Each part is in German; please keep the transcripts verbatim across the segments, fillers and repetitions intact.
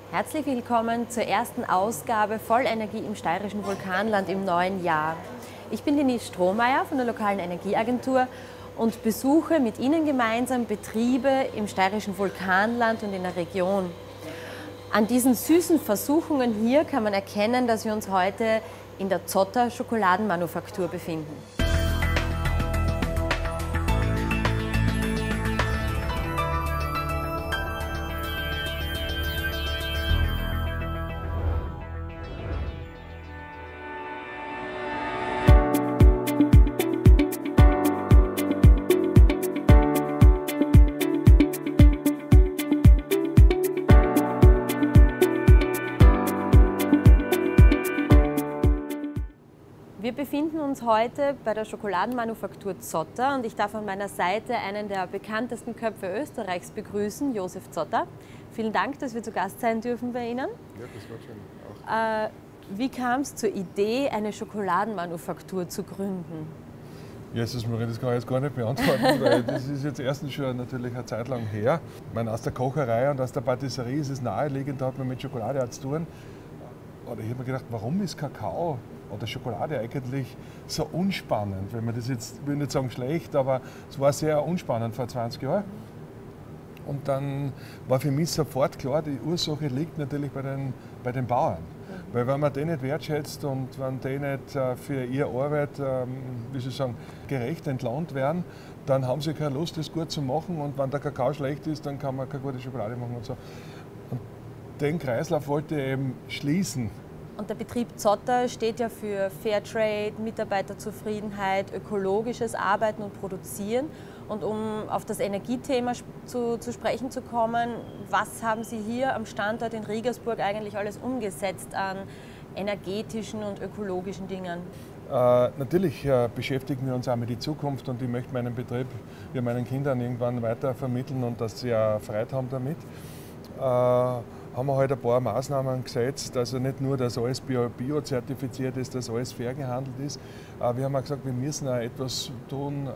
Herzlich willkommen zur ersten Ausgabe Vollenergie im steirischen Vulkanland im neuen Jahr. Ich bin Denise Strohmeier von der lokalen Energieagentur und besuche mit Ihnen gemeinsam Betriebe im steirischen Vulkanland und in der Region. An diesen süßen Versuchungen hier kann man erkennen, dass wir uns heute in der Zotter Schokoladenmanufaktur befinden. Wir befinden uns heute bei der Schokoladenmanufaktur Zotter und ich darf an meiner Seite einen der bekanntesten Köpfe Österreichs begrüßen, Josef Zotter. Vielen Dank, dass wir zu Gast sein dürfen bei Ihnen. Ja, das war schön. Auch. Äh, wie kam es zur Idee, eine Schokoladenmanufaktur zu gründen? Jesus Maria, das kann ich jetzt gar nicht beantworten, weil das ist jetzt erstens schon natürlich eine Zeit lang her. Ich meine, aus der Kocherei und aus der Patisserie ist es naheliegend, da hat man mit Schokolade auch zu tun. Oder ich habe mir gedacht, warum ist Kakao oder Schokolade eigentlich so unspannend? Wenn man das jetzt, ich will nicht sagen schlecht, aber es war sehr unspannend vor zwanzig Jahren. Und dann war für mich sofort klar, die Ursache liegt natürlich bei den, bei den Bauern. Weil wenn man die nicht wertschätzt und wenn die nicht für ihre Arbeit, wie soll ich sagen, gerecht entlohnt werden, dann haben sie keine Lust, das gut zu machen. Und wenn der Kakao schlecht ist, dann kann man keine gute Schokolade machen und so. Und den Kreislauf wollte ich eben schließen. Und der Betrieb Zotter steht ja für Fairtrade, Mitarbeiterzufriedenheit, ökologisches Arbeiten und Produzieren. Und um auf das Energiethema zu, zu sprechen zu kommen, was haben Sie hier am Standort in Regensburg eigentlich alles umgesetzt an energetischen und ökologischen Dingen? Äh, natürlich äh, beschäftigen wir uns auch mit der Zukunft und ich möchte meinen Betrieb ja, meinen Kindern irgendwann weiter vermitteln und dass sie auch Freude haben damit. Äh, haben wir halt ein paar Maßnahmen gesetzt, also nicht nur, dass alles bio-zertifiziert ist, dass alles fair gehandelt ist. Wir haben auch gesagt, wir müssen auch etwas tun.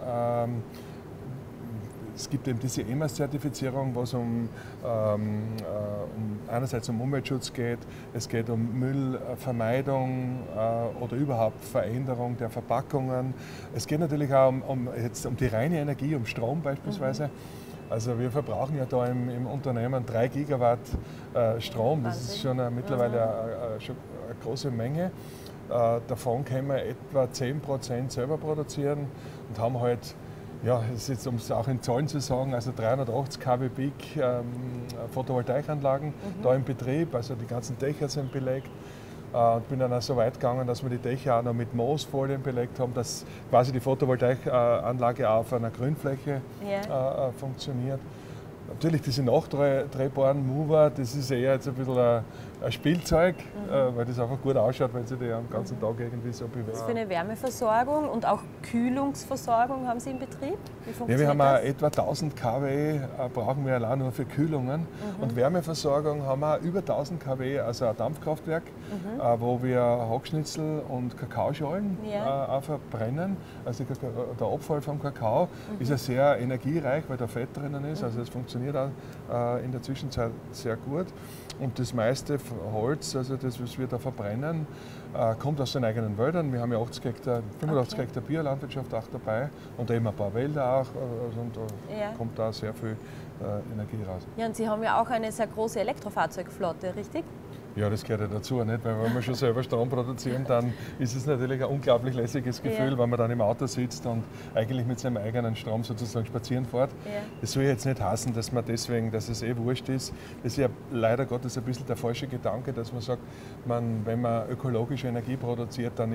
Es gibt eben diese E M A S-Zertifizierung, was um, ähm, um einerseits um Umweltschutz geht, es geht um Müllvermeidung äh, oder überhaupt Veränderung der Verpackungen. Es geht natürlich auch um, um, jetzt um die reine Energie, um Strom beispielsweise. Mhm. Also wir verbrauchen ja da im, im Unternehmen drei Gigawatt äh, Strom, das ist schon eine, mittlerweile eine, eine, schon eine große Menge. Äh, davon können wir etwa zehn Prozent selber produzieren und haben halt, ja, es ist, um es auch in Zahlen zu sagen, also dreihundertachtzig Kilowatt Peak ähm, Photovoltaikanlagen mhm. da im Betrieb, also die ganzen Dächer sind belegt. Ich bin dann auch so weit gegangen, dass wir die Dächer auch noch mit Moosfolien belegt haben, dass quasi die Photovoltaikanlage auch auf einer Grünfläche yeah. äh, funktioniert. Natürlich diese nachdrehbaren Mover, das ist eher jetzt ein bisschen ein, ein Spielzeug, mhm. äh, weil das einfach gut ausschaut, weil sie die am ganzen Tag irgendwie so bewegen. Was für eine Wärmeversorgung und auch Kühlungsversorgung haben Sie im Betrieb? Wie funktioniert ja, wir haben das? Auch etwa tausend Kilowatt äh, brauchen wir allein nur für Kühlungen. Mhm. Und Wärmeversorgung haben wir über tausend Kilowatt, also ein Dampfkraftwerk, mhm. äh, wo wir Hackschnitzel und Kakaoschalen ja. äh, auch verbrennen. Also der Abfall vom Kakao mhm. ist ja sehr energiereich, weil da Fett drinnen ist. Mhm. Also es funktioniert auch äh, in der Zwischenzeit sehr gut. Und das meiste Holz, also das, was wir da verbrennen, äh, kommt aus den eigenen Wäldern. Wir haben ja achtzig Hektar, fünfundachtzig okay. Hektar Biolandwirtschaft auch dabei und eben ein paar Wälder auch. Also, und da ja. kommt da sehr viel äh, Energie raus. Ja, und Sie haben ja auch eine sehr große Elektrofahrzeugflotte, richtig? Ja, das gehört ja dazu, nicht? Weil wenn wir schon selber Strom produzieren, dann ist es natürlich ein unglaublich lässiges Gefühl, ja. wenn man dann im Auto sitzt und eigentlich mit seinem eigenen Strom sozusagen spazieren fährt. Ja. Das soll jetzt nicht heißen, dass man deswegen, dass es eh wurscht ist. Das ist ja leider Gottes ein bisschen der falsche Gedanke, dass man sagt, man, wenn man ökologische Energie produziert, dann wird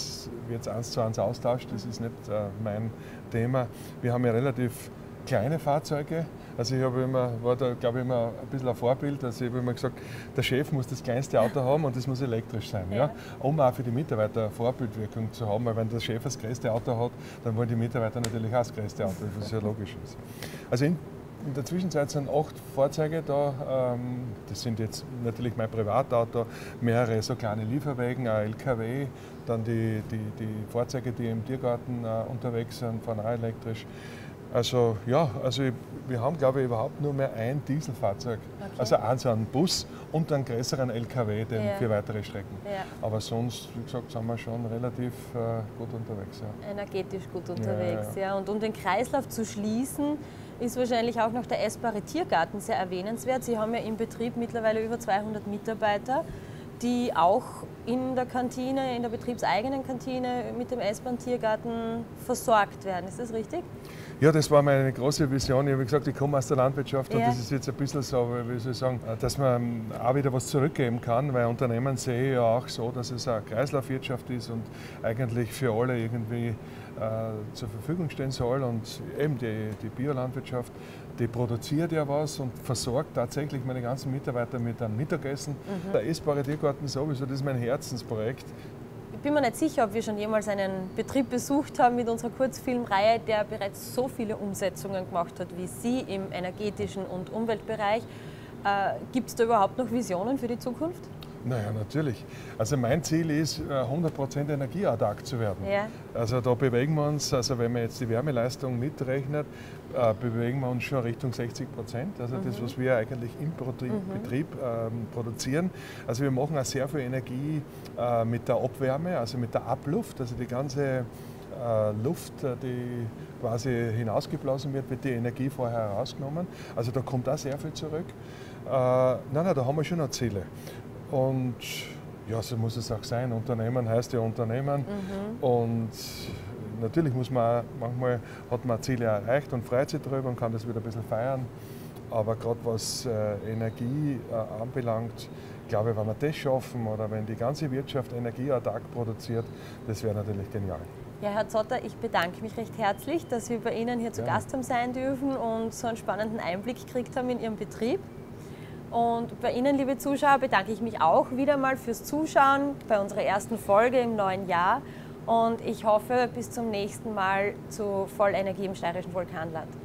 es eins zu eins austauscht. Das ist nicht äh, mein Thema. Wir haben ja relativ kleine Fahrzeuge. Also ich habe immer, war da glaube ich immer ein bisschen ein Vorbild. Also ich habe immer gesagt, der Chef muss das kleinste Auto haben und das muss elektrisch sein. Ja. Ja? Um auch für die Mitarbeiter eine Vorbildwirkung zu haben, weil wenn der Chef das größte Auto hat, dann wollen die Mitarbeiter natürlich auch das größte Auto, was ja logisch ist. Also in, in der Zwischenzeit sind acht Fahrzeuge da. Ähm, das sind jetzt natürlich mein Privatauto, mehrere so kleine Lieferwagen, ein L K W, dann die, die, die Fahrzeuge, die im Tiergarten äh, unterwegs sind, fahren auch elektrisch. Also ja, also wir haben glaube ich überhaupt nur mehr ein Dieselfahrzeug, okay. also einen so einen Bus und einen größeren L K W den Ja. für weitere Strecken. Ja. Aber sonst, wie gesagt, sind wir schon relativ äh, gut unterwegs. Ja. Energetisch gut unterwegs. Ja, Ja, ja. Und um den Kreislauf zu schließen, ist wahrscheinlich auch noch der essbare Tiergarten sehr erwähnenswert. Sie haben ja im Betrieb mittlerweile über zweihundert Mitarbeiter, die auch in der Kantine, in der betriebseigenen Kantine mit dem essbaren Tiergarten versorgt werden. Ist das richtig? Ja, das war meine große Vision. Ich habe gesagt, ich komme aus der Landwirtschaft und Ja. das ist jetzt ein bisschen so, wie soll ich sagen, dass man auch wieder was zurückgeben kann, weil Unternehmen sehe ich ja auch so, dass es eine Kreislaufwirtschaft ist und eigentlich für alle irgendwie äh, zur Verfügung stehen soll. Und eben die, die Biolandwirtschaft, die produziert ja was und versorgt tatsächlich meine ganzen Mitarbeiter mit einem Mittagessen. Mhm. Der essbare Tiergarten sowieso, das ist mein Herzensprojekt. Ich bin mir nicht sicher, ob wir schon jemals einen Betrieb besucht haben mit unserer Kurzfilmreihe, der bereits so viele Umsetzungen gemacht hat wie Sie im energetischen und Umweltbereich. Äh, Gibt es da überhaupt noch Visionen für die Zukunft? Naja, natürlich. Also mein Ziel ist, hundert Prozent energieautark zu werden. Ja. Also da bewegen wir uns, also wenn man jetzt die Wärmeleistung mitrechnet, äh, bewegen wir uns schon Richtung sechzig Prozent. Also mhm. das, was wir eigentlich im Betrieb, mhm. Betrieb ähm, produzieren. Also wir machen auch sehr viel Energie äh, mit der Abwärme, also mit der Abluft. Also die ganze äh, Luft, die quasi hinausgeblasen wird, wird die Energie vorher herausgenommen. Also da kommt auch sehr viel zurück. Äh, nein, nein, da haben wir schon noch Ziele. Und ja, so muss es auch sein. Unternehmen heißt ja Unternehmen. Mhm. Und natürlich muss man, manchmal hat man Ziele erreicht und freut sich darüber und kann das wieder ein bisschen feiern. Aber gerade was äh, Energie äh, anbelangt, glaube ich, wenn wir das schaffen oder wenn die ganze Wirtschaft energieautark produziert, das wäre natürlich genial. Ja, Herr Zotter, ich bedanke mich recht herzlich, dass wir bei Ihnen hier zu ja. Gast haben sein dürfen und so einen spannenden Einblick gekriegt haben in Ihrem Betrieb. Und bei Ihnen, liebe Zuschauer, bedanke ich mich auch wieder mal fürs Zuschauen bei unserer ersten Folge im neuen Jahr. Und ich hoffe, bis zum nächsten Mal zu Vollenergie im steirischen Vulkanland.